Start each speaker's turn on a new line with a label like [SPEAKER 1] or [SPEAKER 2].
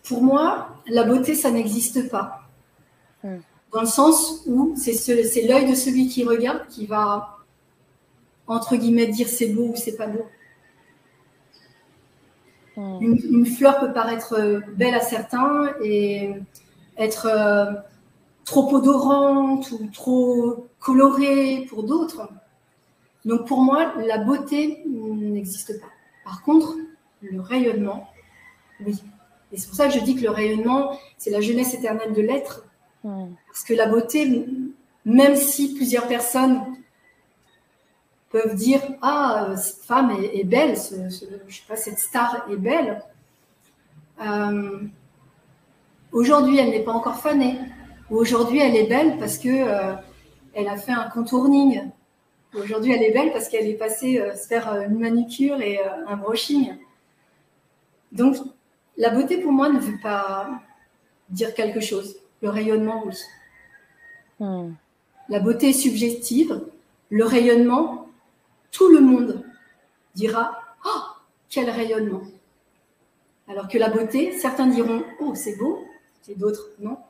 [SPEAKER 1] Pour moi, la beauté, ça n'existe pas. Dans le sens où c'est l'œil de celui qui regarde qui va, entre guillemets, dire c'est beau ou c'est pas beau. Une fleur peut paraître belle à certains et être trop odorante ou trop colorée pour d'autres. Donc pour moi, la beauté n'existe pas. Par contre, le rayonnement, oui. Et c'est pour ça que je dis que le rayonnement, c'est la jeunesse éternelle de l'être. Parce que la beauté, même si plusieurs personnes peuvent dire « Ah, cette femme est belle, je sais pas, cette star est belle », aujourd'hui, elle n'est pas encore fanée. Ou aujourd'hui, elle est belle parce que elle a fait un contouring. Aujourd'hui, elle est belle parce qu'elle est passée se faire une manicure et un brushing. Donc, la beauté, pour moi, ne veut pas dire quelque chose. Le rayonnement, oui. La beauté est subjective. Le rayonnement, tout le monde dira « Oh, quel rayonnement !» Alors que la beauté, certains diront « Oh, c'est beau !» et d'autres « Non,